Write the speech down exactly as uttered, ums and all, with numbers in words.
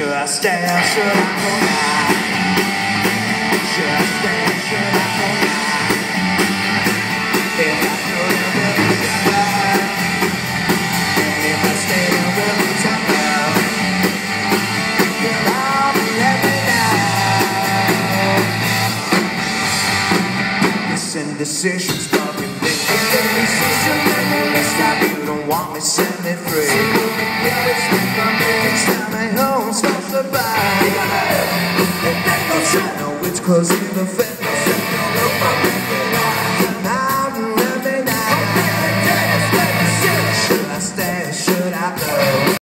Should I stay or should I go now? Should I stay or should I go now? If I could, it would be better. And if I stay, it will be tougher. Well, I'll be happy now. This indecision's bugging me. Indecision, let me stop. You don't want me, set me free. Starts to buy. I know it's closing the fence.